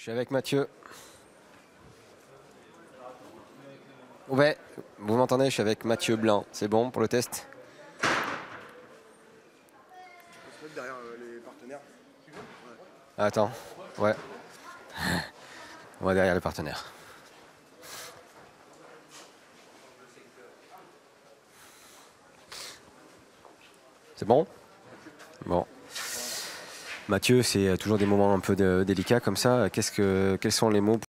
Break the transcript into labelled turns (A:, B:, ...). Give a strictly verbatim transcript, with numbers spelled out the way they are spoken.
A: suis avec Mathieu. Ouais, vous m'entendez, je suis avec Mathieu Blanc. C'est bon pour le test?
B: On peut se mettre derrière euh, les partenaires. Ouais.
A: Attends, ouais. On va derrière les partenaires. C'est bon? Bon. Mathieu, c'est toujours des moments un peu de- délicats comme ça. Qu'est-ce que, quels sont les mots